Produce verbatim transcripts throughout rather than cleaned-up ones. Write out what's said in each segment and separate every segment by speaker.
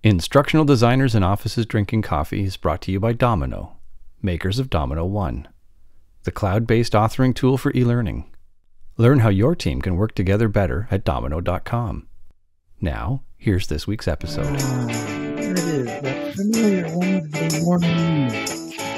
Speaker 1: Instructional Designers in Offices Drinking Coffee is brought to you by dominKnow, makers of dominKnow One, the cloud-based authoring tool for e-learning. Learn how your team can work together better at dominKnow dot com. Now, here's this week's episode.
Speaker 2: Ah, there it is, that familiar Wednesday morning.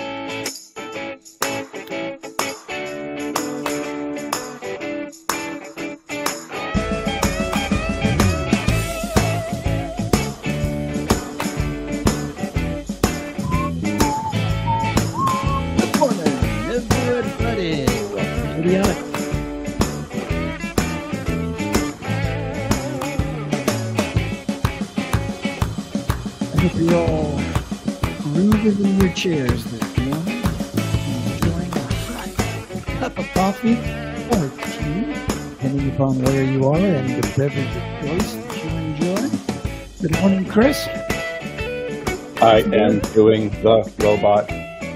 Speaker 2: You're all grooving in your chairs this morning, enjoying a hot cup of coffee or tea, depending upon where you are and the beverage of choice that you enjoy. Good morning, Chris.
Speaker 3: I am doing the robot.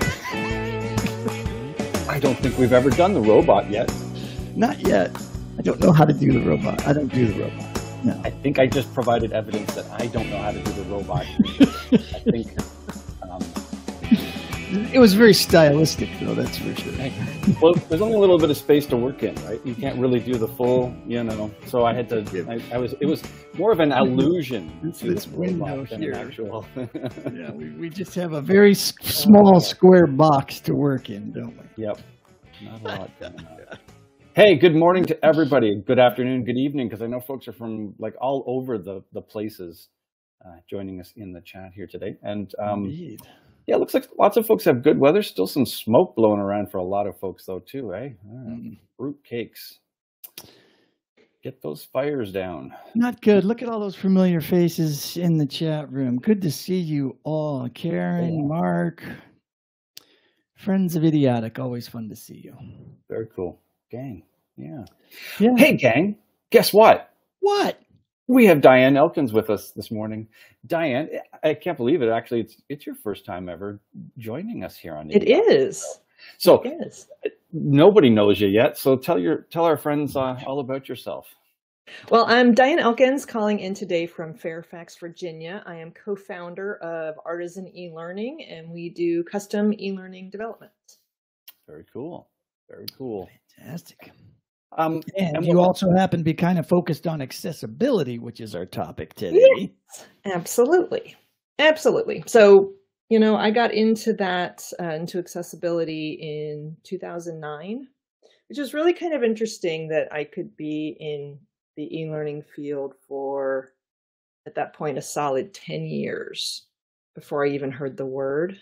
Speaker 3: I don't think we've ever done the robot yet.
Speaker 2: Not yet. I don't know how to do the robot. I don't do the robot. No.
Speaker 3: I think I just provided evidence that I don't know how to do the robot. I think um,
Speaker 2: it was very stylistic, though. That's for sure.
Speaker 3: Well, there's only a little bit of space to work in, right? You can't really do the full, you know. So I had to. I, I was. It was more of an allusion
Speaker 2: it's
Speaker 3: to
Speaker 2: this
Speaker 3: the
Speaker 2: window
Speaker 3: robot than
Speaker 2: here.
Speaker 3: an actual.
Speaker 2: Yeah, we, we just have a very s- small square box to work in, don't we?
Speaker 3: Yep. Not a lot going on. Hey, good morning to everybody. Good afternoon, good evening, because I know folks are from like all over the, the places uh, joining us in the chat here today. And um,
Speaker 2: Indeed.
Speaker 3: Yeah, it looks like lots of folks have good weather. Still some smoke blowing around for a lot of folks, though, too, eh? Mm. Fruit cakes. Get those fires down.
Speaker 2: Not good. Look at all those familiar faces in the chat room. Good to see you all. Karen, yeah. Mark, friends of Idiotic. Always fun to see you.
Speaker 3: Very cool. Gang. Yeah.
Speaker 2: Yeah.
Speaker 3: Hey, gang. Guess what?
Speaker 2: What?
Speaker 3: We have Diane Elkins with us this morning. Diane, I can't believe it. Actually, it's it's your first time ever joining us here on
Speaker 4: It is.
Speaker 3: So
Speaker 4: it is.
Speaker 3: Nobody knows you yet. So tell your tell our friends uh, all about yourself.
Speaker 4: Well, I'm Diane Elkins calling in today from Fairfax, Virginia. I am co-founder of Artisan eLearning, and we do custom e-learning development.
Speaker 3: Very cool. Very cool.
Speaker 2: Fantastic.
Speaker 3: Um,
Speaker 2: and,
Speaker 3: and
Speaker 2: you
Speaker 3: what,
Speaker 2: also happen to be kind of focused on accessibility, which is our topic today.
Speaker 4: Yes, absolutely. Absolutely. So, you know, I got into that, uh, into accessibility in two thousand nine, which is really kind of interesting that I could be in the e-learning field for, at that point, a solid ten years before I even heard the word.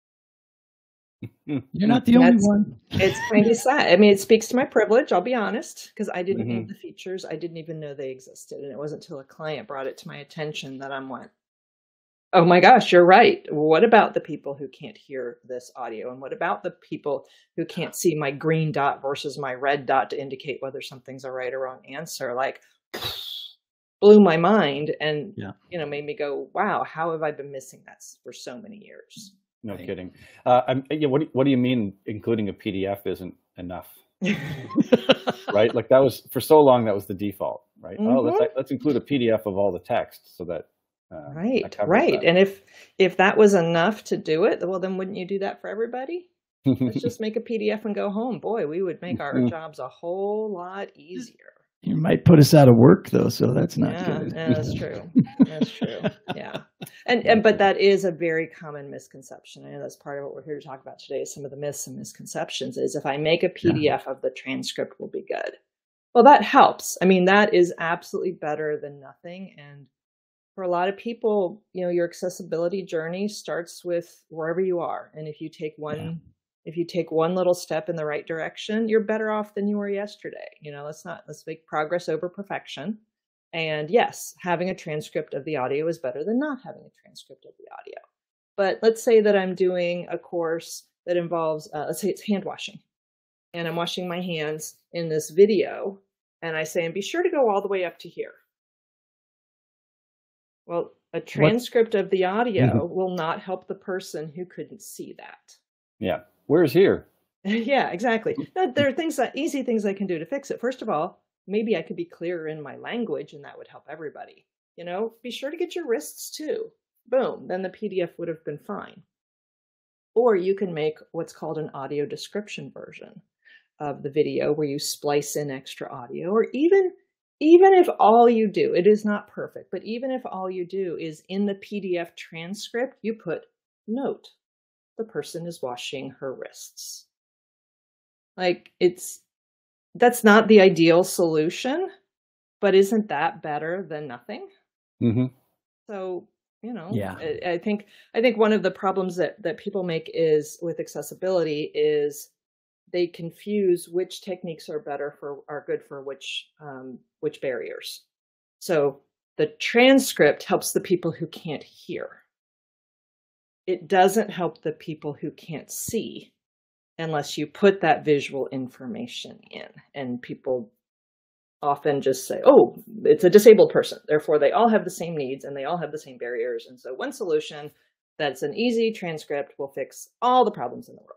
Speaker 2: You're not the only
Speaker 4: That's,
Speaker 2: one.
Speaker 4: It's kind of sad. I mean, it speaks to my privilege, I'll be honest, because I didn't
Speaker 3: Mm-hmm.
Speaker 4: need the features. I didn't even know they existed. And it wasn't until a client brought it to my attention that I went, oh my gosh, you're right. What about the people who can't hear this audio? And what about the people who can't see my green dot versus my red dot to indicate whether something's a right or wrong answer? Like, blew my mind and,
Speaker 2: yeah.
Speaker 4: you know, made me go, wow, how have I been missing that for so many years?
Speaker 3: No right. kidding. Uh, I'm, yeah, what, do, what do you mean including a P D F isn't enough? Right? Like that was, for so long, that was the default, right? Mm-hmm. Oh, let's, let's include a P D F of all the text so that uh,
Speaker 4: Right, right. That. And if if that was enough to do it, well, then wouldn't you do that for everybody? Let's just make a P D F and go home. Boy, we would make our jobs a whole lot easier.
Speaker 2: You might put us out of work, though, so that's not
Speaker 4: yeah,
Speaker 2: good.
Speaker 4: Yeah, that's true. That's true. Yeah, and and but that is a very common misconception. I know that's part of what we're here to talk about today. Is some of the myths and misconceptions. Is if I make a P D F yeah. of the transcript, will be good. Well, that helps. I mean, that is absolutely better than nothing. And for a lot of people, you know, your accessibility journey starts with wherever you are. And if you take one. Yeah. If you take one little step in the right direction, you're better off than you were yesterday. You know, let's not, let's make progress over perfection. And yes, having a transcript of the audio is better than not having a transcript of the audio. But let's say that I'm doing a course that involves, uh, let's say it's hand washing. And I'm washing my hands in this video. And I say, and be sure to go all the way up to here. Well, a transcript what? of the audio mm-hmm. will not help the person who couldn't see that.
Speaker 3: Yeah. Where's here?
Speaker 4: Yeah, exactly. Now, there are things that easy things I can do to fix it. First of all, maybe I could be clearer in my language and that would help everybody. You know, be sure to get your wrists too. boom, then the P D F would have been fine. Or you can make what's called an audio description version of the video where you splice in extra audio, or even even if all you do, it is not perfect, but even if all you do is in the P D F transcript, you put note, the person is washing her wrists. Like it's, that's not the ideal solution, but isn't that better than nothing?
Speaker 3: Mm-hmm.
Speaker 4: So, you know,
Speaker 2: Yeah.
Speaker 4: I, I think, I think one of the problems that, that people make is with accessibility is they confuse which techniques are better for, are good for which, um, which barriers. So the transcript helps the people who can't hear. It doesn't help the people who can't see unless you put that visual information in. And people often just say, oh, it's a disabled person, therefore they all have the same needs and they all have the same barriers. And so one solution that's an easy transcript will fix all the problems in the world.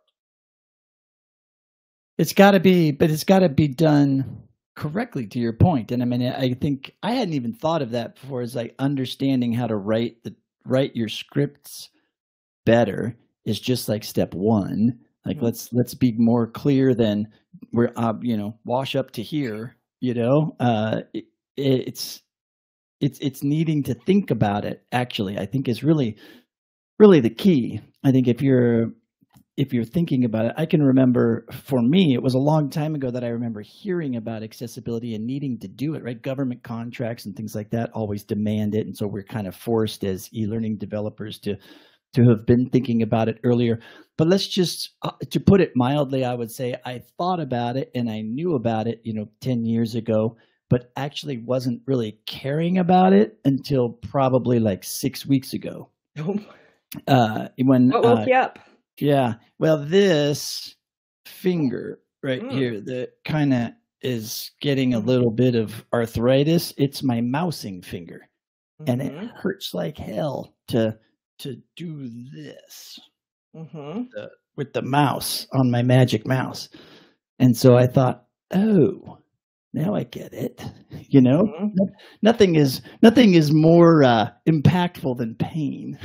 Speaker 2: It's got to be, but it's got to be done correctly, to your point. And I mean, I think I hadn't even thought of that before, as like understanding how to write the write your scripts better is just like step one. Like, mm-hmm. let's let's be more clear than we're uh, you know, wash up to here. You know, uh, it, it's it's it's needing to think about it. Actually, I think is really really the key. I think if you're if you're thinking about it, I can remember for me, it was a long time ago that I remember hearing about accessibility and needing to do it, right? Government contracts and things like that always demand it. And so we're kind of forced as e-learning developers to, to have been thinking about it earlier. But let's just, uh, to put it mildly, I would say I thought about it and I knew about it, you know, ten years ago, but actually wasn't really caring about it until probably like six weeks ago. uh, when,
Speaker 4: what woke
Speaker 2: uh,
Speaker 4: you up?
Speaker 2: Yeah. Well, this finger right
Speaker 4: Mm.
Speaker 2: here that kind of is getting a little bit of arthritis. It's my mousing finger. Mm-hmm. And it hurts like hell to to do this
Speaker 4: mm-hmm.
Speaker 2: with, the, with the mouse on my magic mouse. And so I thought, oh, now I get it. You know, mm-hmm. no, nothing is nothing is more uh, impactful than pain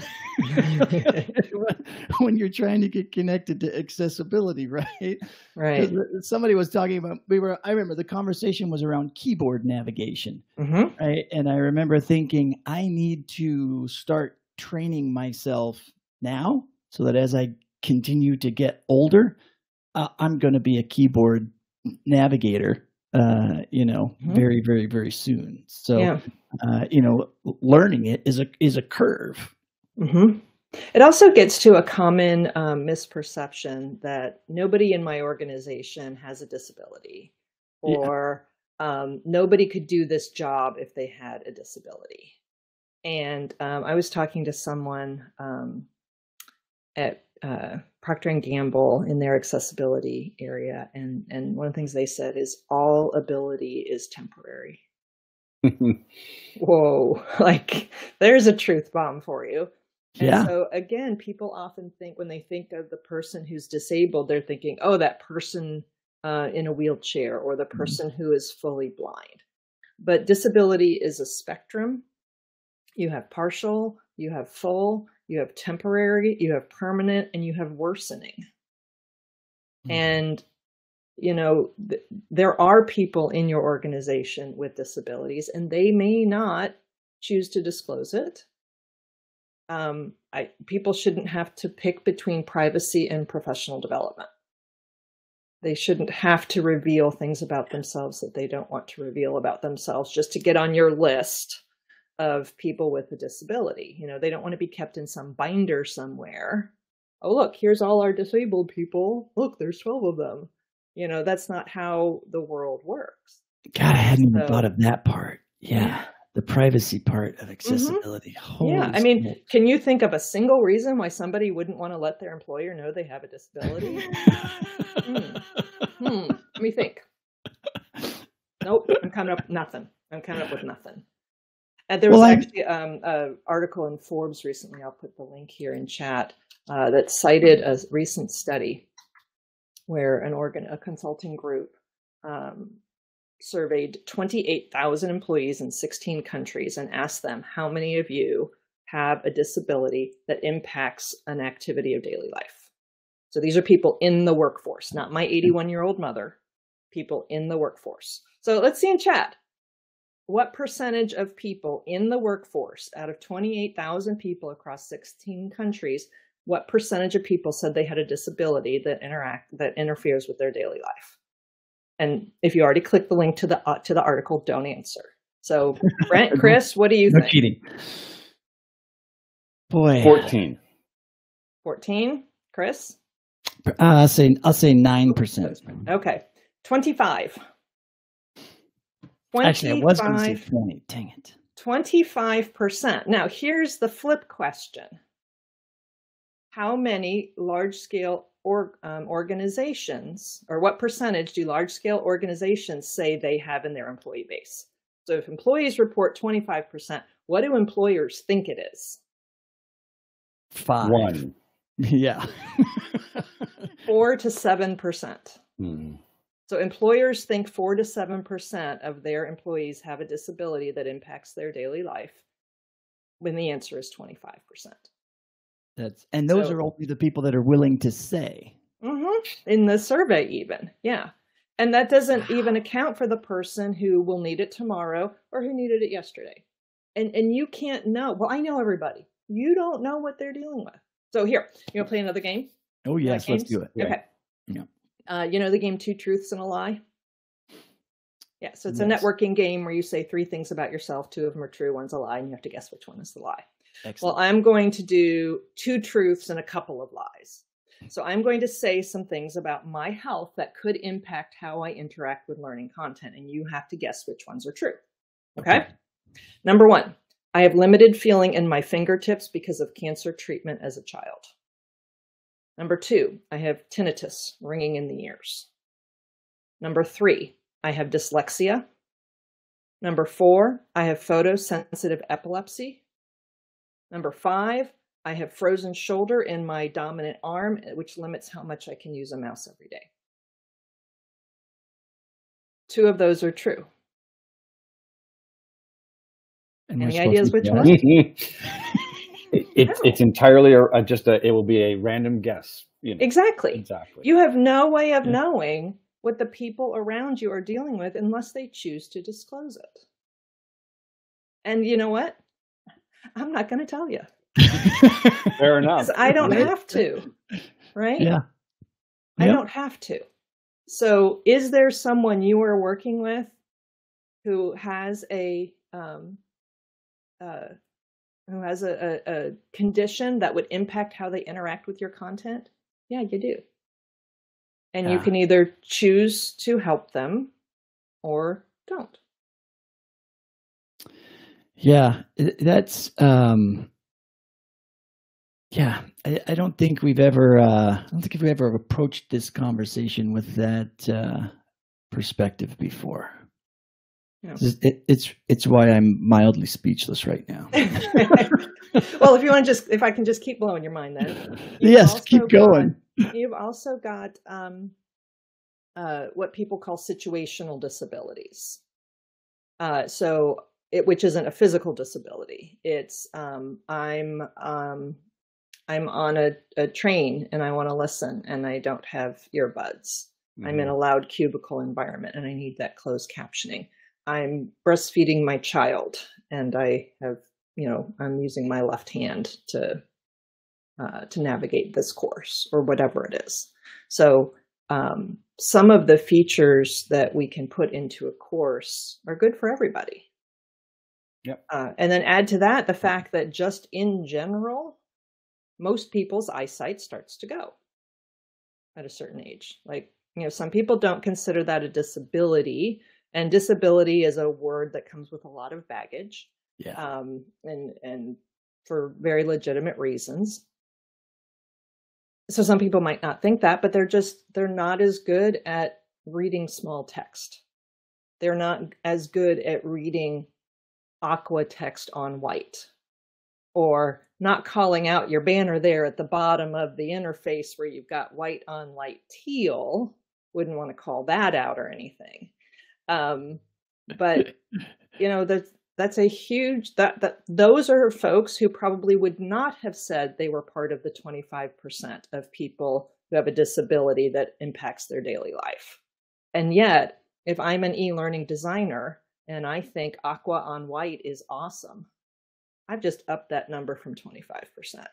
Speaker 2: when you're trying to get connected to accessibility, right?
Speaker 4: Right.
Speaker 2: Somebody was talking about. We were. I remember the conversation was around keyboard navigation, mm-hmm. right? And I remember thinking, I need to start training myself now, so that as I continue to get older, uh, I'm going to be a keyboard navigator. Uh, you know, mm-hmm. very, very, very soon. So, yeah. uh, you know, learning it is a is a curve.
Speaker 4: Mm-hmm. It also gets to a common um, misperception that nobody in my organization has a disability, or yeah. um, nobody could do this job if they had a disability. And um, I was talking to someone um, at uh, Procter and Gamble in their accessibility area. And, and one of the things they said is all ability is temporary. Whoa, like there's a truth bomb for you. And yeah. so again, people often think when they think of the person who's disabled, they're thinking, oh, that person uh, in a wheelchair or the person mm-hmm. who is fully blind. But disability is a spectrum. You have partial, you have full, you have temporary, you have permanent, and you have worsening. Mm-hmm. And, you know, th- there are people in your organization with disabilities, and they may not choose to disclose it. Um, I, people shouldn't have to pick between privacy and professional development. They shouldn't have to reveal things about themselves that they don't want to reveal about themselves just to get on your list of people with a disability. You know, they don't want to be kept in some binder somewhere. Oh, look, here's all our disabled people. Look, there's twelve of them. You know, that's not how the world works.
Speaker 2: God, I hadn't so, even thought of that part. Yeah. yeah. The privacy part of accessibility.
Speaker 4: Mm-hmm. Yeah. I mean, smokes. Can you think of a single reason why somebody wouldn't want to let their employer know they have a disability? hmm. Hmm. Let me think. Nope. I'm coming up with nothing. I'm coming up with nothing. And there was well, actually um, an article in Forbes recently, I'll put the link here in chat, uh, that cited a recent study where an organ, a consulting group um, surveyed twenty-eight thousand employees in sixteen countries and asked them, how many of you have a disability that impacts an activity of daily life. So these are people in the workforce, not my eighty-one-year-old mother, people in the workforce. So let's see in chat. What percentage of people in the workforce out of twenty-eight thousand people across sixteen countries, what percentage of people said they had a disability that interact that interferes with their daily life? And if you already clicked the link to the uh, to the article, don't answer. So Brent, Chris, what do you
Speaker 2: no
Speaker 4: think?
Speaker 2: cheating. Boy.
Speaker 3: fourteen.
Speaker 4: fourteen. Chris?
Speaker 2: Uh, I'll say I'll say nine percent.
Speaker 4: Okay. twenty-five.
Speaker 2: Actually, I was going to say twenty. Dang it.
Speaker 4: twenty-five percent. Now, here's the flip question. How many large-scale or, um, organizations, or what percentage do large-scale organizations say they have in their employee base? So if employees report twenty-five percent, what do employers think it is?
Speaker 2: Five.
Speaker 3: One.
Speaker 2: Yeah.
Speaker 4: Four to seven percent.
Speaker 3: Hmm.
Speaker 4: So employers think four to seven percent of their employees have a disability that impacts their daily life, when the answer is twenty-five percent.
Speaker 2: That's and those
Speaker 4: So,
Speaker 2: are only the people that are willing to say.
Speaker 4: mm-hmm, in the survey even, yeah. And that doesn't even account for the person who will need it tomorrow or who needed it yesterday. And and you can't know. Well, I know everybody. You don't know what they're dealing with. So here, you want to play another game?
Speaker 2: Oh yes, let's do it.
Speaker 3: Yeah.
Speaker 4: Okay.
Speaker 2: Yeah.
Speaker 4: Uh, you know the game Two Truths and a Lie? Yeah, so it's a
Speaker 2: Yes.
Speaker 4: networking game where you say three things about yourself. Two of them are true, one's a lie, and you have to guess which one is the lie.
Speaker 2: Excellent.
Speaker 4: Well, I'm going to do two truths and a couple of lies. So I'm going to say some things about my health that could impact how I interact with learning content, and you have to guess which ones are true. Okay?
Speaker 2: Okay.
Speaker 4: Number one, I have limited feeling in my fingertips because of cancer treatment as a child. Number two, I have tinnitus, ringing in the ears. Number three, I have dyslexia. Number four, I have photosensitive epilepsy. Number five, I have frozen shoulder in my dominant arm, which limits how much I can use a mouse every day. Two of those are true.
Speaker 2: And we're
Speaker 4: Any
Speaker 2: supposed
Speaker 4: ideas
Speaker 2: to
Speaker 4: which
Speaker 2: guess?
Speaker 4: one?
Speaker 3: it, it's it's entirely a, a just a it will be a random guess. You know.
Speaker 4: Exactly.
Speaker 3: Exactly.
Speaker 4: You have no way of
Speaker 2: Yeah.
Speaker 4: knowing what the people around you are dealing with unless they choose to disclose it. And you know what? I'm not going to tell you.
Speaker 3: Fair enough.
Speaker 4: Because I don't
Speaker 2: Right.
Speaker 4: have to, right?
Speaker 2: Yeah.
Speaker 4: I
Speaker 2: Yep.
Speaker 4: don't have to. So is there someone you are working with who has a um, uh, who has a, a, a condition that would impact how they interact with your content? Yeah, you do. And you
Speaker 2: Yeah.
Speaker 4: can either choose to help them or don't.
Speaker 2: Yeah, i- that's um yeah, I, I don't think we've ever uh I don't think we've ever approached this conversation with that uh perspective before.
Speaker 4: Yeah.
Speaker 2: It's, it, it's it's why I'm mildly speechless right now.
Speaker 4: Well, if you want to just, if I can just keep blowing your mind then. You've
Speaker 2: Yes,
Speaker 4: also
Speaker 2: keep going.
Speaker 4: got- you've also got um, uh, what people call situational disabilities. Uh, so, it, which isn't a physical disability. It's um, I'm um, I'm on a, a train and I want to listen and I don't have earbuds. I'm in a loud cubicle environment and I need that closed captioning. I'm breastfeeding my child and I have, you know, I'm using my left hand to uh, to navigate this course or whatever it is. So um, some of the features that we can put into a course are good for everybody.
Speaker 3: Yep.
Speaker 4: Uh, and then add to that the fact that just in general, most people's eyesight starts to go at a certain age. Like, you know, some people don't consider that a disability, and disability is a word that comes with a lot of baggage,
Speaker 2: Yeah.
Speaker 4: um, and and for very legitimate reasons. So some people might not think that, but they're just they're not as good at reading small text. They're not as good at reading aqua text on white, or not calling out your banner there at the bottom of the interface where you've got white on light teal. Wouldn't want to call that out or anything. Um, but, you know, the, that's a huge, that, that those are folks who probably would not have said they were part of the twenty-five percent of people who have a disability that impacts their daily life. And yet, if I'm an e-learning designer and I think aqua on white is awesome, I've just upped that number from twenty-five percent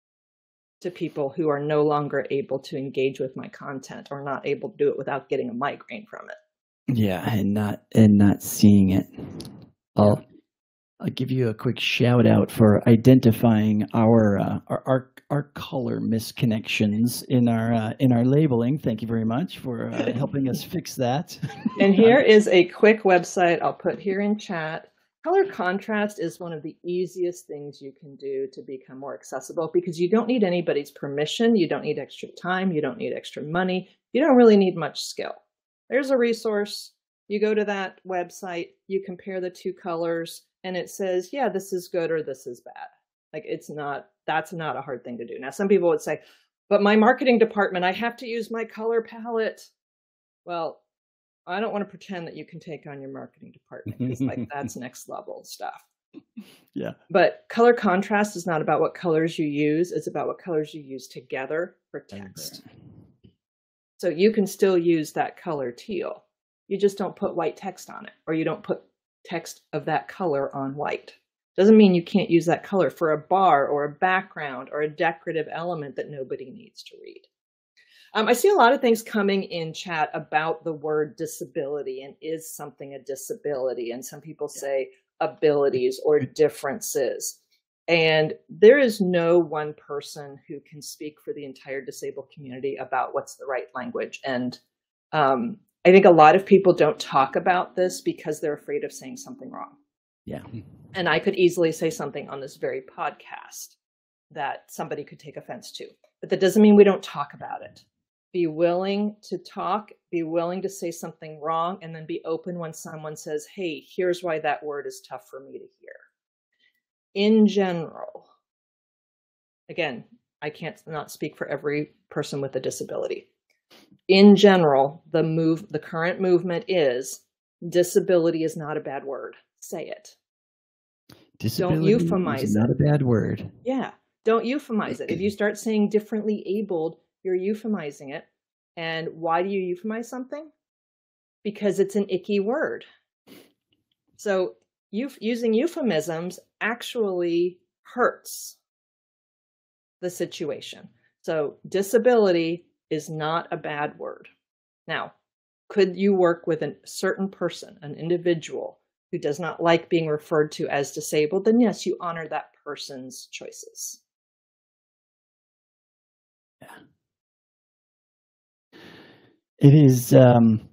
Speaker 4: to people who are no longer able to engage with my content or not able to do it without getting a migraine from it.
Speaker 2: Yeah, and not and not seeing it. I'll I'll give you a quick shout out for identifying our uh, our, our our color misconnections in our uh, in our labeling. Thank you very much for uh, helping us fix that.
Speaker 4: And here is a quick website I'll put here in chat. Color contrast is one of the easiest things you can do to become more accessible, because you don't need anybody's permission. You don't need extra time. You don't need extra money. You don't really need much skill. There's a resource. You go to that website, you compare the two colors, and it says, yeah, this is good or this is bad. Like, it's not, that's not a hard thing to do. Now, some people would say, but my marketing department, I have to use my color palette. Well, I don't want to pretend that you can take on your marketing department, because like that's next level stuff.
Speaker 2: Yeah.
Speaker 4: But color contrast is not about what colors you use. It's about what colors you use together for text. So you can still use that color teal. You just don't put white text on it, or you don't put text of that color on white. Doesn't mean you can't use that color for a bar or a background or a decorative element that nobody needs to read. Um, I see a lot of things coming in chat about the word disability and is something a disability. And some people say abilities or differences. And there is no one person who can speak for the entire disabled community about what's the right language. And um, I think a lot of people don't talk about this because they're afraid of saying something wrong.
Speaker 2: Yeah.
Speaker 4: And I could easily say something on this very podcast that somebody could take offense to, but that doesn't mean we don't talk about it. Be willing to talk, be willing to say something wrong, and then be open when someone says, hey, here's why that word is tough for me to hear. In general, again, I can't not speak for every person with a disability. In general, the move, the current movement is disability is not a bad word. Say it.
Speaker 2: Disability
Speaker 4: don't euphemize
Speaker 2: is
Speaker 4: it.
Speaker 2: Not a bad word.
Speaker 4: Yeah, don't euphemize it. If you start saying differently abled, you're euphemizing it. And why do you euphemize something? Because it's an icky word. So euf- using euphemisms actually hurts the situation. So disability is not a bad word. Now, could you work with a certain person, an individual who does not like being referred to as disabled? Then yes, you honor that person's choices.
Speaker 2: Yeah. It is, um,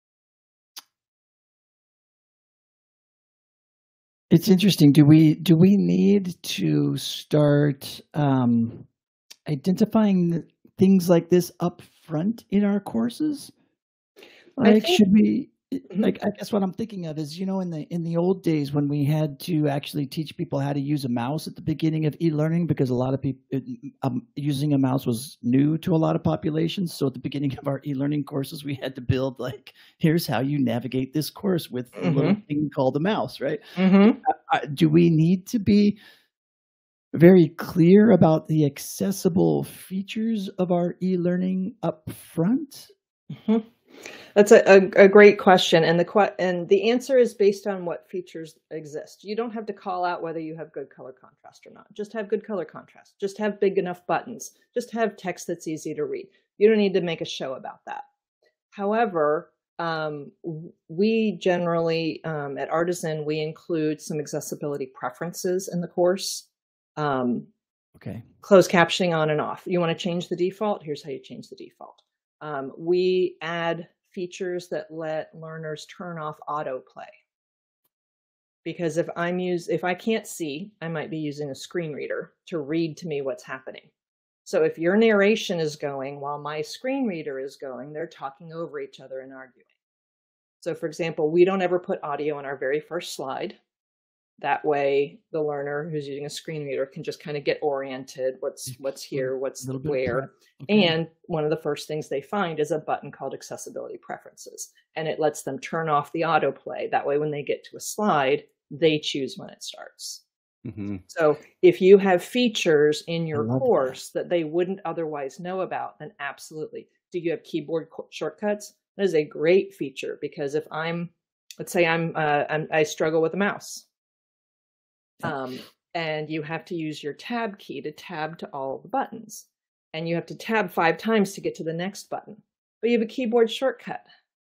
Speaker 2: it's interesting. Do we, do we need to start um, identifying things like this up front in our courses? Like,
Speaker 4: think,
Speaker 2: should we, like, I guess what I'm thinking of is, you know, in the, in the old days when we had to actually teach people how to use a mouse at the beginning of e-learning, because a lot of people, um, using a mouse was new to a lot of populations. So at the beginning of our e-learning courses, we had to build like, here's how you navigate this course with mm-hmm. a little thing called a mouse, right?
Speaker 4: Mm-hmm.
Speaker 2: Uh, do we need to be very clear about the accessible features of our e-learning up front?
Speaker 4: Mm-hmm. That's a, a, a great question. And the, and the answer is based on what features exist. You don't have to call out whether you have good color contrast or not. Just have good color contrast. Just have big enough buttons. Just have text that's easy to read. You don't need to make a show about that. However, um, we generally, um, at Artisan, we include some accessibility preferences in the course. Um,
Speaker 2: okay.
Speaker 4: Closed captioning on and off. You want to change the default? Here's how you change the default. Um, we add features that let learners turn off autoplay. Because if I'm use, if I can't see, I might be using a screen reader to read to me what's happening. So if your narration is going while my screen reader is going, they're talking over each other and arguing. So for example, we don't ever put audio on our very first slide. That way, the learner who's using a screen reader can just kind of get oriented. What's what's here? What's where? Okay. And one of the first things they find is a button called Accessibility Preferences, and it lets them turn off the autoplay. That way, when they get to a slide, they choose when it starts.
Speaker 3: Mm-hmm.
Speaker 4: So if you have features in your course
Speaker 2: that.
Speaker 4: that they wouldn't otherwise know about, then absolutely. Do you have keyboard shortcuts? That is a great feature, because if I'm, let's say I'm, uh, I'm I struggle with a mouse, um, and you have to use your tab key to tab to all the buttons, and you have to tab five times to get to the next button, but you have a keyboard shortcut.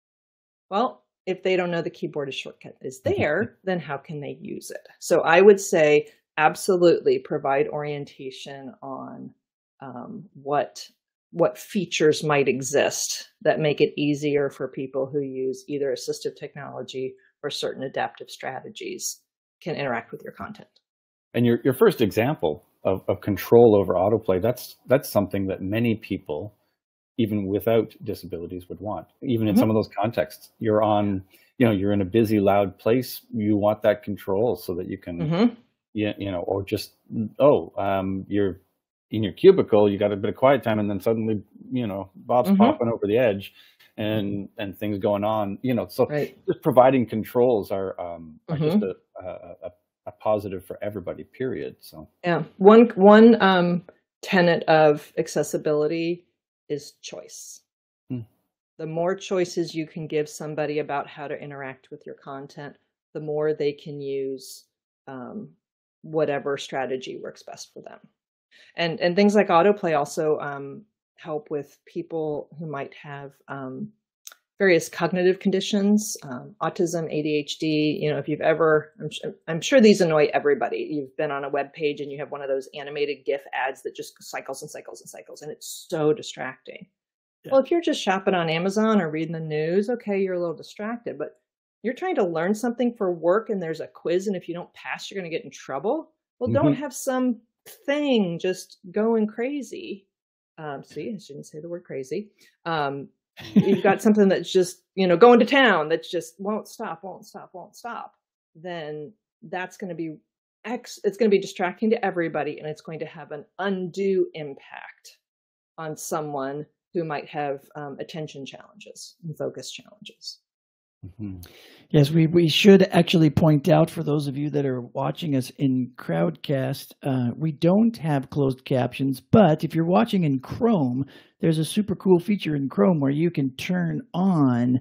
Speaker 4: Well, if they don't know the keyboard shortcut is there, then how can they use it? So I would say absolutely provide orientation on um, what what features might exist that make it easier for people who use either assistive technology or certain adaptive strategies can interact with your content.
Speaker 3: And your your first example of, of control over autoplay, that's that's something that many people, even without disabilities, would want. Even in mm-hmm. some of those contexts, you're on, you know, you're in a busy, loud place. You want that control so that you can, mm-hmm. you, you know, or just, oh, um, you're in your cubicle, you got a bit of quiet time, and then suddenly, you know, Bob's mm-hmm. popping over the edge, and and things going on, you know. So right. just providing controls are um, are mm-hmm. just a, a a positive for everybody. Period. So
Speaker 4: yeah, one one um, tenet of accessibility is choice. Hmm. The more choices you can give somebody about how to interact with your content, the more they can use um, whatever strategy works best for them. And and things like autoplay also um, help with people who might have um, various cognitive conditions, um, autism, A D H D. You know, if you've ever, I'm, I'm sure these annoy everybody. You've been on a web page and you have one of those animated GIF ads that just cycles and cycles and cycles, and it's so distracting. Yeah. Well, if you're just shopping on Amazon or reading the news, okay, you're a little distracted, but you're trying to learn something for work and there's a quiz, and if you don't pass, you're going to get in trouble. Well, mm-hmm. don't have some thing just going crazy. Um, see, I shouldn't say the word crazy. Um, you've got something that's just, you know, going to town that just won't stop, won't stop, won't stop. Then that's going to be X. It's going to be distracting to everybody, and it's going to have an undue impact on someone who might have um, attention challenges and focus challenges.
Speaker 2: Mm-hmm. Yes, we, we should actually point out for those of you that are watching us in Crowdcast, uh, we don't have closed captions, but if you're watching in Chrome, there's a super cool feature in Chrome where you can turn on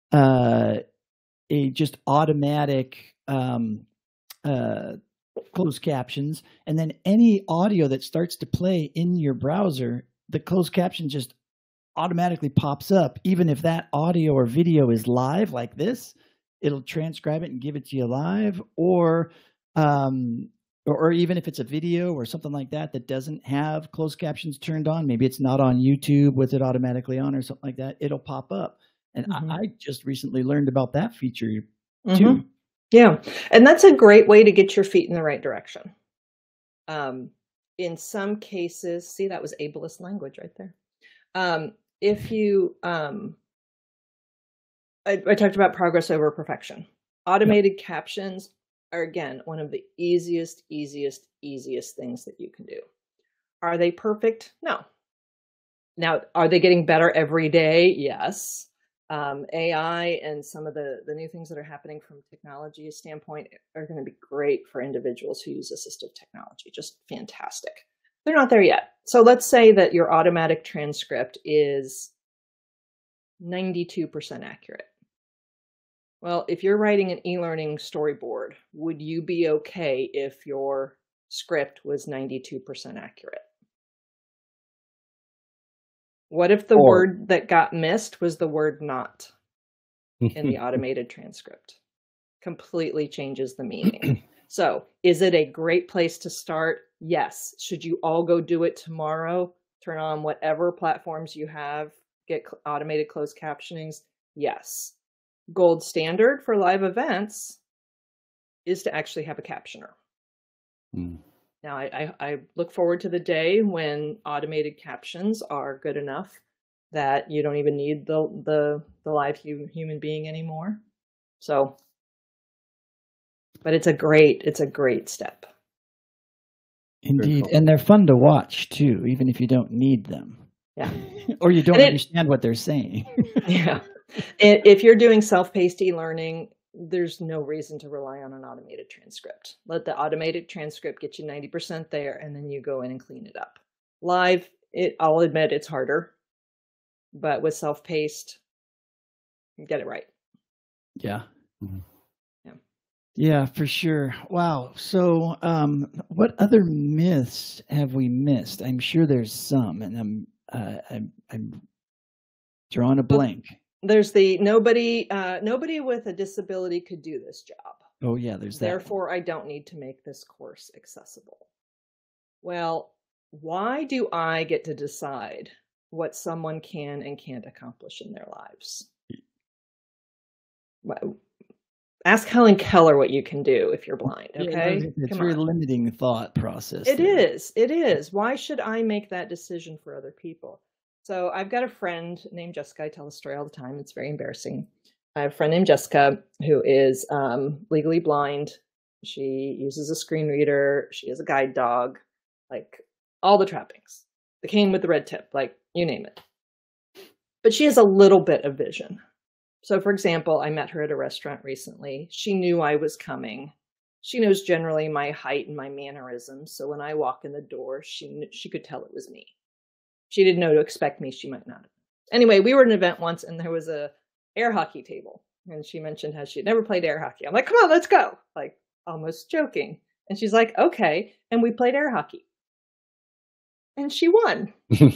Speaker 2: uh, a just automatic um, uh, closed captions, and then any audio that starts to play in your browser, the closed caption just automatically pops up. Even if that audio or video is live like this, it'll transcribe it and give it to you live, or um or, or even if it's a video or something like that that doesn't have closed captions turned on, maybe it's not on YouTube with it automatically on or something like that, it'll pop up. And mm-hmm. I, I just recently learned about that feature too.
Speaker 4: Mm-hmm. Yeah, and that's a great way to get your feet in the right direction. Um in some cases, see, that was ableist language right there. Um, If you, um, I, I talked about progress over perfection. Automated yep. captions are, again, one of the easiest, easiest, easiest things that you can do. Are they perfect? No. Now, are they getting better every day? Yes. Um, A I and some of the, the new things that are happening from a technology standpoint are going to be great for individuals who use assistive technology. Just fantastic. They're not there yet. So let's say that your automatic transcript is ninety-two percent accurate. Well, if you're writing an e-learning storyboard, would you be okay if your script was ninety-two percent accurate? What if the or, word that got missed was the word not in the automated transcript? Completely changes the meaning. So is it a great place to start? Yes. Should you all go do it tomorrow? Turn on whatever platforms you have, get automated closed captionings? Yes. Gold standard for live events is to actually have a captioner. Mm. Now, I, I, I look forward to the day when automated captions are good enough that you don't even need the, the, the live hu- human being anymore. So, but it's a great, it's a great step.
Speaker 2: Indeed. Cool. And they're fun to watch too, even if you don't need them.
Speaker 4: Yeah.
Speaker 2: Or you don't
Speaker 4: it,
Speaker 2: understand what they're saying.
Speaker 4: Yeah. If you're doing self-paced e-learning, there's no reason to rely on an automated transcript. Let the automated transcript get you ninety percent there, and then you go in and clean it up. Live, it, I'll admit it's harder, but with self-paced, you get it right.
Speaker 2: Yeah.
Speaker 3: Mm-hmm.
Speaker 2: Yeah. Yeah, for sure. Wow. So um, what other myths have we missed? I'm sure there's some, and I'm, uh, I'm, I'm drawing a blank.
Speaker 4: There's the nobody, uh, nobody with a disability could do this job.
Speaker 2: Oh yeah, there's that.
Speaker 4: Therefore, I don't need to make this course accessible. Well, why do I get to decide what someone can and can't accomplish in their lives? Ask Helen Keller what you can do if you're blind, okay?
Speaker 2: Yeah, it's
Speaker 4: Come
Speaker 2: very
Speaker 4: on.
Speaker 2: limiting thought process.
Speaker 4: It
Speaker 2: there.
Speaker 4: is, it is. Why should I make that decision for other people? So I've got a friend named Jessica. I tell the story all the time. It's very embarrassing. I have a friend named Jessica who is um, legally blind. She uses a screen reader. She has a guide dog, like all the trappings. The cane with the red tip, like you name it. But she has a little bit of vision. So for example, I met her at a restaurant recently. She knew I was coming. She knows generally my height and my mannerisms. So when I walk in the door, she knew, she could tell it was me. She didn't know to expect me. She might not. Anyway, we were at an event once and there was a air hockey table. And she mentioned how she had never played air hockey. I'm like, come on, let's go. Like almost joking. And she's like, okay. And we played air hockey. And she won.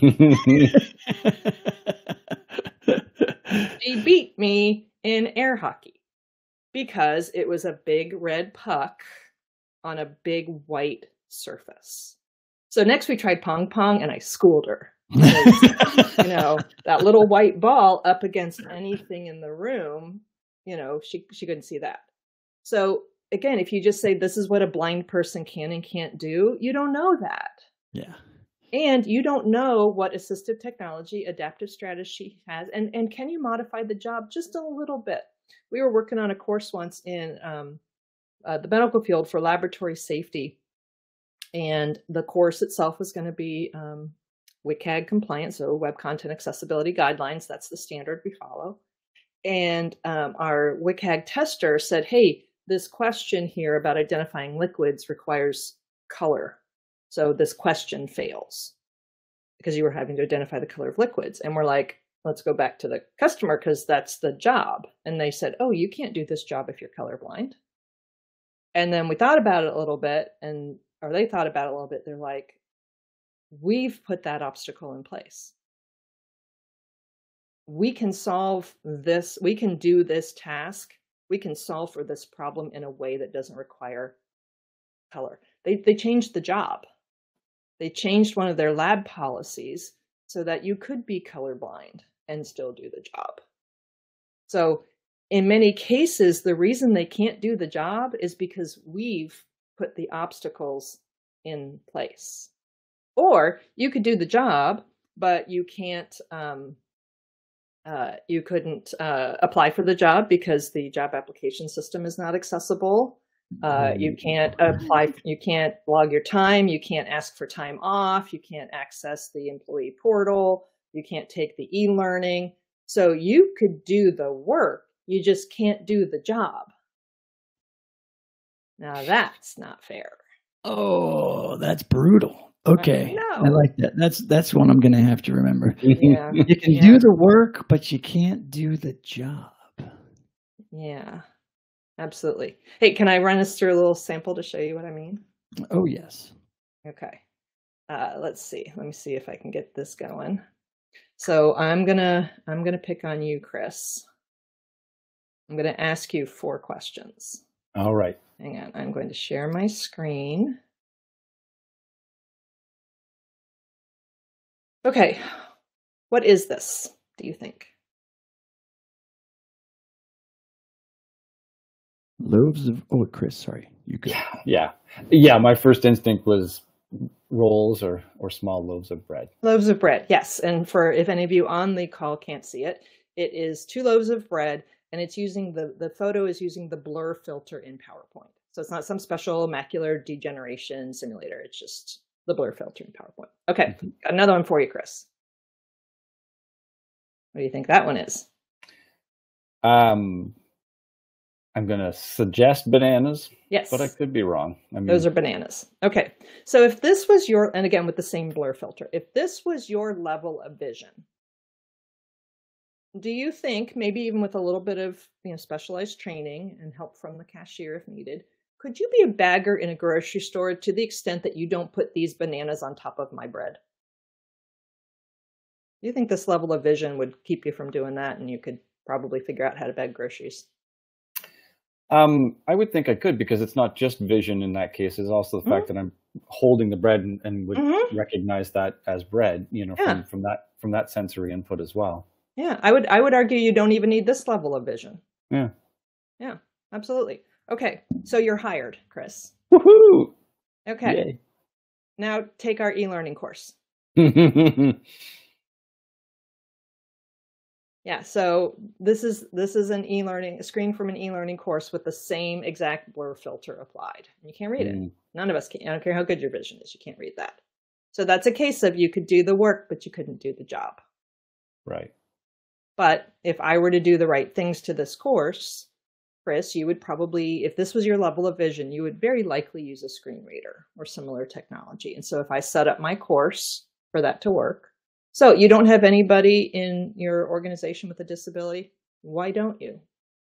Speaker 4: She beat me in air hockey because it was a big red puck on a big white surface. So next we tried pong pong and I schooled her. Because, you know, that little white ball up against anything in the room, you know, she, she couldn't see that. So again, if you just say this is what a blind person can and can't do, you don't know that.
Speaker 2: Yeah.
Speaker 4: And you don't know what assistive technology, adaptive strategy has, and, and can you modify the job just a little bit? We were working on a course once in um, uh, the medical field for laboratory safety, and the course itself was going to be um, W C A G compliant, so Web Content Accessibility Guidelines. That's the standard we follow. And um, our W C A G tester said, hey, this question here about identifying liquids requires color. So this question fails because you were having to identify the color of liquids. And we're like, let's go back to the customer because that's the job. And they said, oh, you can't do this job if you're colorblind. And then we thought about it a little bit, and or they thought about it a little bit. They're like, we've put that obstacle in place. We can solve this. We can do this task. We can solve for this problem in a way that doesn't require color. They, they changed the job. They changed one of their lab policies so that you could be colorblind and still do the job. So in many cases, the reason they can't do the job is because we've put the obstacles in place. Or you could do the job, but you can't, um, uh, you couldn't uh, apply for the job because the job application system is not accessible. Uh, you can't apply, you can't log your time, you can't ask for time off, you can't access the employee portal, you can't take the e-learning. So you could do the work, you just can't do the job. Now that's not fair.
Speaker 2: Oh, that's brutal. Okay.
Speaker 4: I,
Speaker 2: I like that. That's that's one I'm going to have to remember.
Speaker 4: Yeah.
Speaker 2: You can
Speaker 4: yeah.
Speaker 2: do the work, but you can't do the job.
Speaker 4: Yeah. Absolutely. Hey, can I run us through a little sample to show you what I mean?
Speaker 2: Oh, yes.
Speaker 4: Okay. Uh, let's see. Let me see if I can get this going. So I'm gonna I'm gonna pick on you, Chris. I'm gonna ask you four questions.
Speaker 3: All right.
Speaker 4: Hang on. I'm going to share my screen. Okay. What is this, do you think?
Speaker 2: Loaves of, oh, Chris, sorry. You could.
Speaker 3: Yeah, yeah, yeah. My first instinct was rolls or or small loaves of bread.
Speaker 4: Loaves of bread, yes. And for if any of you on the call can't see it, it is two loaves of bread, and it's using the the photo is using the blur filter in PowerPoint. So it's not some special macular degeneration simulator. It's just the blur filter in PowerPoint. Okay, got another one for you, Chris. What do you think that one is?
Speaker 3: Um. I'm going to suggest bananas.
Speaker 4: Yes.
Speaker 3: But I could be wrong. I mean,
Speaker 4: those are bananas. Okay. So if this was your, and again, with the same blur filter, if this was your level of vision, do you think, maybe even with a little bit of, you know, specialized training and help from the cashier if needed, could you be a bagger in a grocery store to the extent that you don't put these bananas on top of my bread? Do you think this level of vision would keep you from doing that and you could probably figure out how to bag groceries?
Speaker 3: Um, I would think I could, because it's not just vision in that case. It's also the mm-hmm. fact that I'm holding the bread and, and would mm-hmm. recognize that as bread, you know,
Speaker 4: yeah.
Speaker 3: from, from that from that sensory input as well.
Speaker 4: Yeah, I would I would argue you don't even need this level of vision.
Speaker 3: Yeah.
Speaker 4: Yeah, absolutely. Okay, so you're hired, Chris.
Speaker 3: Woohoo!
Speaker 4: Okay.
Speaker 3: Yay.
Speaker 4: Now take our e-learning course. Yeah, so this is this is an e-learning, a screen from an e-learning course with the same exact blur filter applied. You can't read mm. it. None of us can. I don't care how good your vision is. You can't read that. So that's a case of you could do the work, but you couldn't do the job.
Speaker 3: Right.
Speaker 4: But if I were to do the right things to this course, Chris, you would probably, if this was your level of vision, you would very likely use a screen reader or similar technology. And so if I set up my course for that to work, so you don't have anybody in your organization with a disability, why don't you?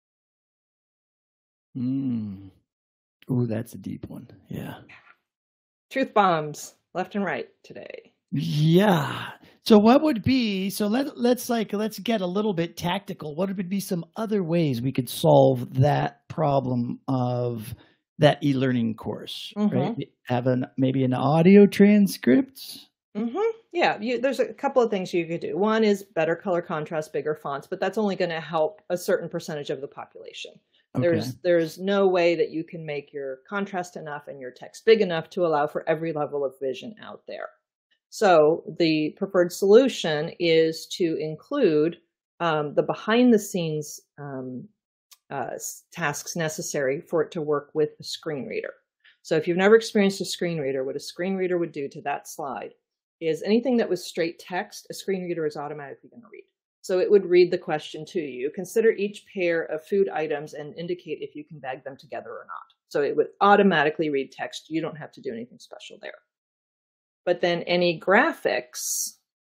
Speaker 2: Mm. Ooh, that's a deep one. Yeah.
Speaker 4: Truth bombs left and right today.
Speaker 2: Yeah. So what would be, so let, let's like, let's get a little bit tactical. What would be some other ways we could solve that problem of that e-learning course, mm-hmm. right? Have an, maybe an audio transcript?
Speaker 4: Mm-hmm. Yeah, you, there's a couple of things you could do. One is better color contrast, bigger fonts, but that's only going to help a certain percentage of the population. Okay. There's there's no way that you can make your contrast enough and your text big enough to allow for every level of vision out there. So the preferred solution is to include um, the behind the scenes um, uh, tasks necessary for it to work with a screen reader. So if you've never experienced a screen reader, what a screen reader would do to that slide is anything that was straight text, a screen reader is automatically going to read. So it would read the question to you. Consider each pair of food items and indicate if you can bag them together or not. So it would automatically read text. You don't have to do anything special there. But then any graphics,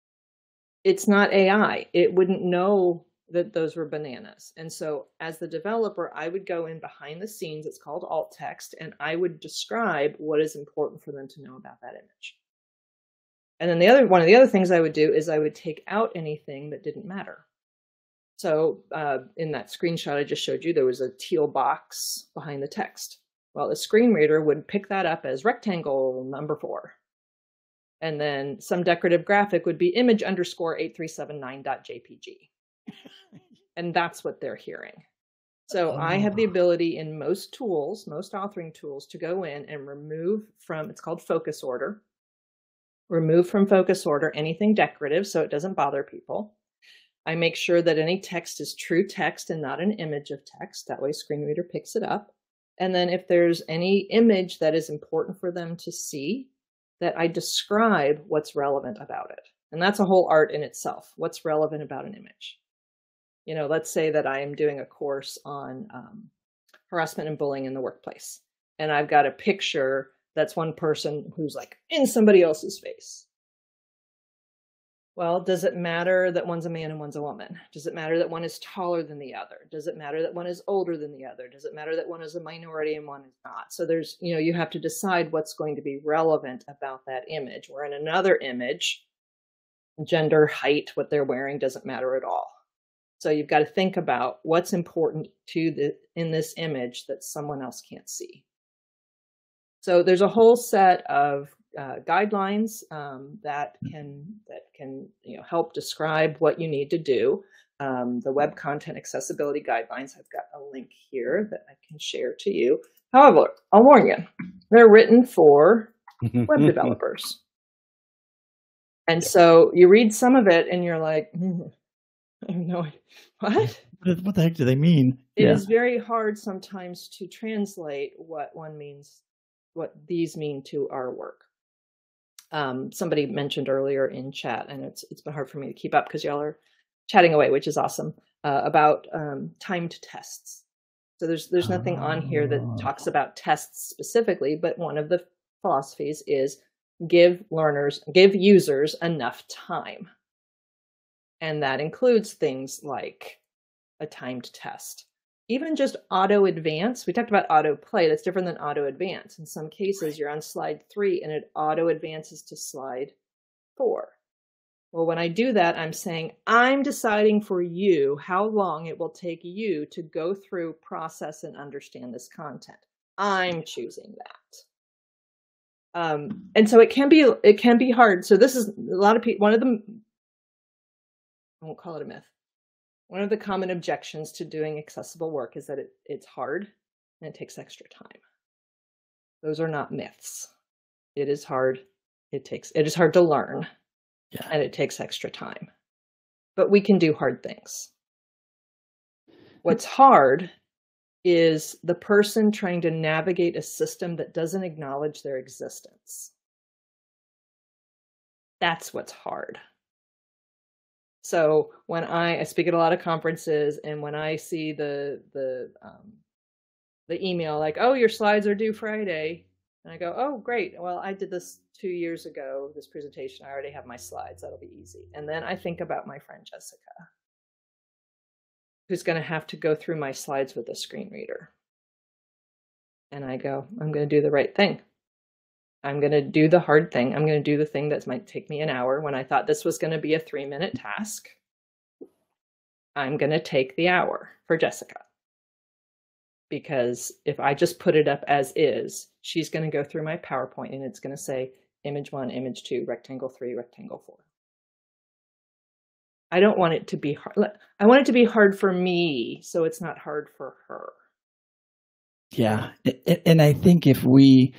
Speaker 4: it's not A I. It wouldn't know that those were bananas. And so as the developer, I would go in behind the scenes, it's called alt text, and I would describe what is important for them to know about that image. And then the other one of the other things I would do is I would take out anything that didn't matter. So uh, in that screenshot I just showed you, there was a teal box behind the text. Well, the screen reader would pick that up as rectangle number four. And then some decorative graphic would be image underscore eight three seven nine dot J P G. And that's what they're hearing. So oh. I have the ability in most tools, most authoring tools, to go in and remove from, it's called focus order. Remove from focus order anything decorative so it doesn't bother people. I make sure that any text is true text and not an image of text. That way screen reader picks it up. And then if there's any image that is important for them to see, that I describe what's relevant about it. And that's a whole art in itself. What's relevant about an image? You know, let's say that I am doing a course on um, harassment and bullying in the workplace. And I've got a picture that's one person who's like in somebody else's face. Well, does it matter that one's a man and one's a woman? Does it matter that one is taller than the other? Does it matter that one is older than the other? Does it matter that one is a minority and one is not? So there's, you know, you have to decide what's going to be relevant about that image. Or in another image, gender, height, what they're wearing doesn't matter at all. So you've got to think about what's important to the in this image that someone else can't see. So there's a whole set of uh, guidelines um, that can that can you know help describe what you need to do. Um, the Web Content Accessibility Guidelines, I've got a link here that I can share to you. However, I'll warn you, they're written for web developers. And yep. So you read some of it and you're like, mm, I have no idea. What?
Speaker 2: What the heck do they mean?
Speaker 4: It yeah. is very hard sometimes to translate what one means, what these mean to our work. Um, somebody mentioned earlier in chat, and it's it's been hard for me to keep up because y'all are chatting away, which is awesome, uh, about um, timed tests. So there's there's nothing on here that talks about tests specifically, but one of the philosophies is give learners, give users enough time. And that includes things like a timed test. Even just auto advance. We talked about auto play. That's different than auto advance. In some cases, you're on slide three and it auto advances to slide four. Well, when I do that, I'm saying, I'm deciding for you how long it will take you to go through, process, and understand this content. I'm choosing that. Um, and so it can be, it can be hard. So this is a lot of people, one of them, I won't call it a myth. One of the common objections to doing accessible work is that it, it's hard and it takes extra time. Those are not myths. It is hard. It takes, it is hard to learn. Yeah. And it takes extra time. But we can do hard things. What's hard is the person trying to navigate a system that doesn't acknowledge their existence. That's what's hard. So when I, I speak at a lot of conferences, and when I see the the um, the email like, "Oh, your slides are due Friday," and I go, "Oh, great. Well, I did this two years ago, this presentation. I already have my slides. That'll be easy." And then I think about my friend Jessica, who's going to have to go through my slides with a screen reader. And I go, I'm going to do the right thing. I'm going to do the hard thing. I'm going to do the thing that might take me an hour when I thought this was going to be a three minute task. I'm going to take the hour for Jessica. Because if I just put it up as is, she's going to go through my PowerPoint and it's going to say image one, image two, rectangle three, rectangle four. I don't want it to be hard. I want it to be hard for me, so it's not hard for her.
Speaker 2: Yeah. And I think if we,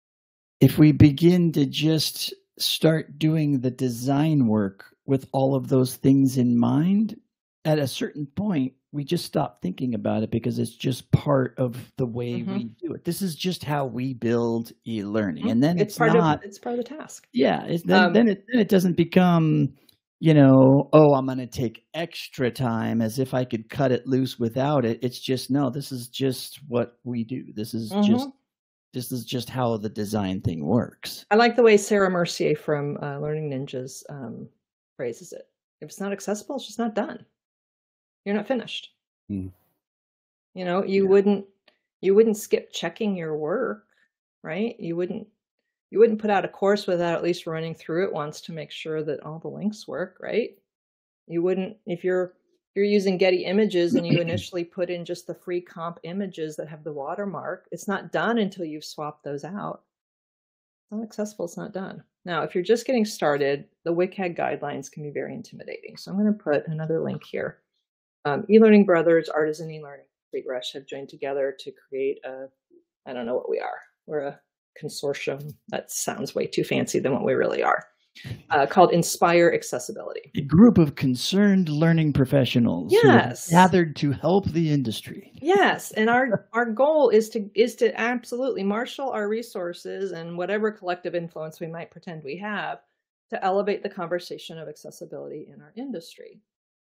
Speaker 2: if we begin to just start doing the design work with all of those things in mind, at a certain point, we just stop thinking about it because it's just part of the way mm-hmm. we do it. This is just how we build e-learning. Mm-hmm. And then it's,
Speaker 4: it's part
Speaker 2: not,
Speaker 4: of, it's part of the task.
Speaker 2: Yeah. It's, then, um, then, it, then it doesn't become, you know, oh, I'm going to take extra time as if I could cut it loose without it. It's just, no, this is just what we do. This is mm-hmm. just, this is just how the design thing works.
Speaker 4: I like the way Sarah Mercier from uh, Learning Ninjas um, phrases it. If it's not accessible, it's just not done. You're not finished. Mm. You know, you yeah. wouldn't, you wouldn't skip checking your work, right? You wouldn't, you wouldn't put out a course without at least running through it once to make sure that all the links work, right? You wouldn't, if you're, you're using Getty Images and you initially put in just the free comp images that have the watermark, it's not done until you've swapped those out. It's not accessible, it's not done. Now, if you're just getting started, the W C A G guidelines can be very intimidating. So I'm going to put another link here. Um, eLearning Brothers, Artisan eLearning, SweetRush have joined together to create a, I don't know what we are. We're a consortium. That sounds way too fancy than what we really are. Uh, called Inspire Accessibility.
Speaker 2: A group of concerned learning professionals
Speaker 4: yes.
Speaker 2: who have gathered to help the industry.
Speaker 4: Yes, and our our goal is to is to absolutely marshal our resources and whatever collective influence we might pretend we have to elevate the conversation of accessibility in our industry.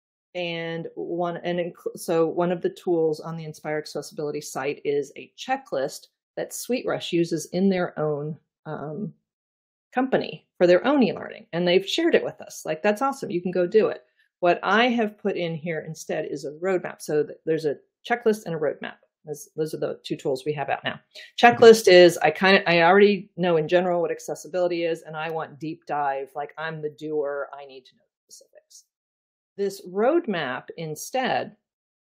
Speaker 4: And one and inc- so one of the tools on the Inspire Accessibility site is a checklist that SweetRush uses in their own um, company for their own e-learning, and they've shared it with us. Like, that's awesome. You can go do it. What I have put in here instead is a roadmap. So th- there's a checklist and a roadmap. Those, those are the two tools we have out now. Checklist is I kind of I already know in general what accessibility is, and I want deep dive. Like, I'm the doer. I need to know specifics. This roadmap instead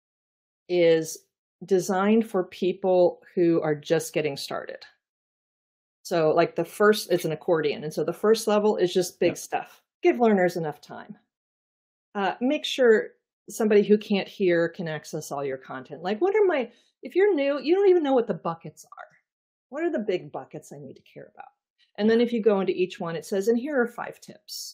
Speaker 4: is designed for people who are just getting started. So like the first, it's an accordion. And so the first level is just big yep. stuff. Give learners enough time. Uh, make sure somebody who can't hear can access all your content. Like, what are my, if you're new, you don't even know what the buckets are. What are the big buckets I need to care about? And then if you go into each one, it says, and here are five tips.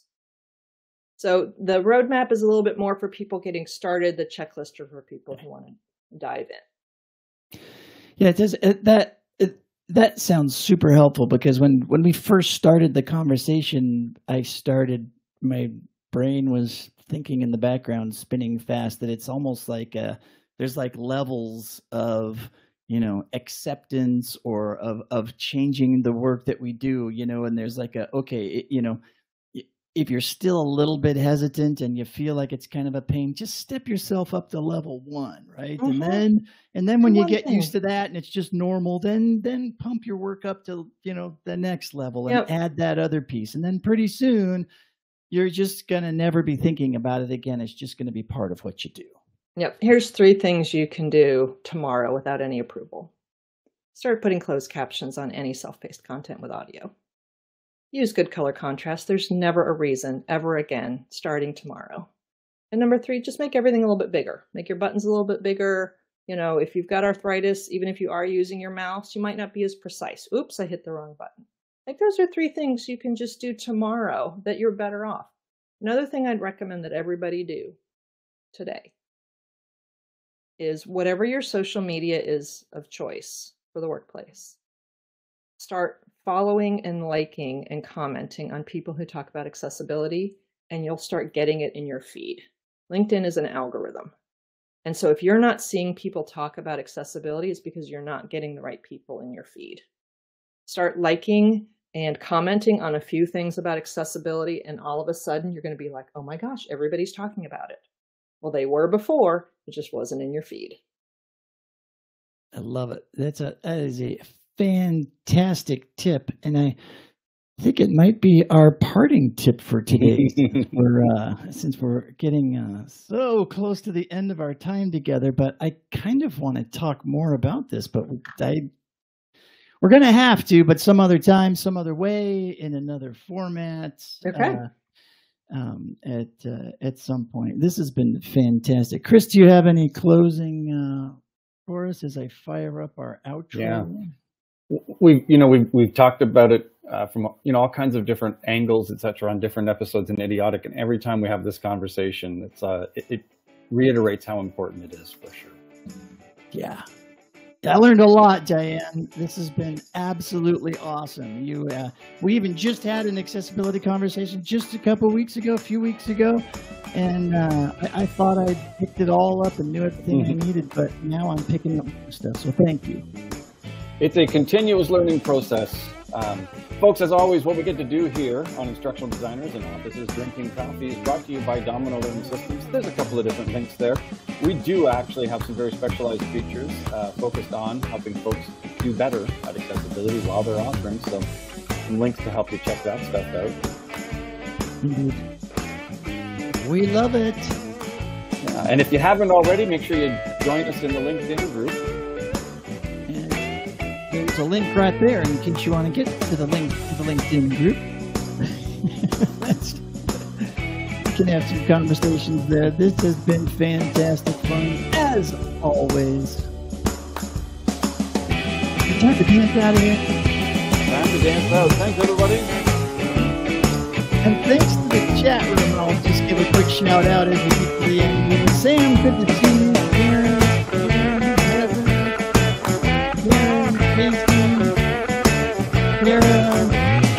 Speaker 4: So the roadmap is a little bit more for people getting started. The checklist are for people who want to dive in.
Speaker 2: Yeah, it does. It, that it, that sounds super helpful, because when when we first started the conversation, I started, my brain was thinking in the background, spinning fast, that it's almost like a there's like levels of, you know, acceptance or of, of changing the work that we do, you know, and there's like a, okay, it, you know, if you're still a little bit hesitant and you feel like it's kind of a pain, just step yourself up to level one, right? Mm-hmm. And then, and then when you get thing. used to that and it's just normal, then, then pump your work up to, you know, the next level and yep. add that other piece. And then pretty soon you're just going to never be thinking about it again. It's just going to be part of what you do.
Speaker 4: Yep. Here's three things you can do tomorrow without any approval. Start putting closed captions on any self-paced content with audio. Use good color contrast. There's never a reason, ever again, starting tomorrow. And number three, just make everything a little bit bigger. Make your buttons a little bit bigger. You know, if you've got arthritis, even if you are using your mouse, you might not be as precise. Oops, I hit the wrong button. Like those are three things you can just do tomorrow that you're better off. Another thing I'd recommend that everybody do today is whatever your social media is of choice for the workplace, start following and liking and commenting on people who talk about accessibility, and you'll start getting it in your feed. LinkedIn is an algorithm. And so if you're not seeing people talk about accessibility, it's because you're not getting the right people in your feed. Start liking and commenting on a few things about accessibility, and all of a sudden you're going to be like, oh my gosh, everybody's talking about it. Well, they were before, it just wasn't in your feed.
Speaker 2: I love it. That's a, that is a fantastic tip. And I think it might be our parting tip for today. since, we're, uh, since we're getting uh, so close to the end of our time together, but I kind of want to talk more about this, but I, we're going to have to, but some other time, some other way, in another format.
Speaker 4: Okay.
Speaker 2: Uh, um, at, uh, at some point. This has been fantastic. Chris, do you have any closing uh, for us as I fire up our outro?
Speaker 3: Yeah. We've, you know, we've, we've talked about it uh, from, you know, all kinds of different angles, et cetera, on different episodes in Idiotic. And every time we have this conversation, it's, uh, it, it reiterates how important it is, for sure.
Speaker 2: Yeah. I learned a lot, Diane. This has been absolutely awesome. You, uh, we even just had an accessibility conversation just a couple weeks ago, a few weeks ago. And uh, I, I thought I'd picked it all up and knew everything mm-hmm. I needed, but now I'm picking up more stuff. So thank you.
Speaker 3: It's a continuous learning process. Um, folks, as always, what we get to do here on Instructional Designers in Offices Drinking Coffee is brought to you by dominKnow Learning Systems. There's a couple of different links there. We do actually have some very specialized features uh, focused on helping folks do better at accessibility while they're authoring. So some links to help you check that stuff out.
Speaker 2: Indeed. We love it.
Speaker 3: Uh, and if you haven't already, make sure you join us in the LinkedIn group.
Speaker 2: There's a link right there in case you want to get to the link to the LinkedIn group. That's, we can have some conversations there. This has been fantastic fun, as always. Time to dance out of here.
Speaker 3: Time to dance out. Thanks, everybody.
Speaker 2: And thanks to the chat room. I'll just give a quick shout out as we get to the end. Sam, good to see you. Karen, Karen, Heather, Karen, Casey, Kara.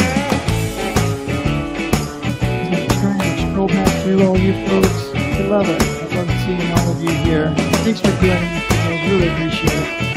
Speaker 2: I'm trying to scroll back through all you folks. I love it. I love seeing all of you here. Thanks for joining us. I really appreciate it.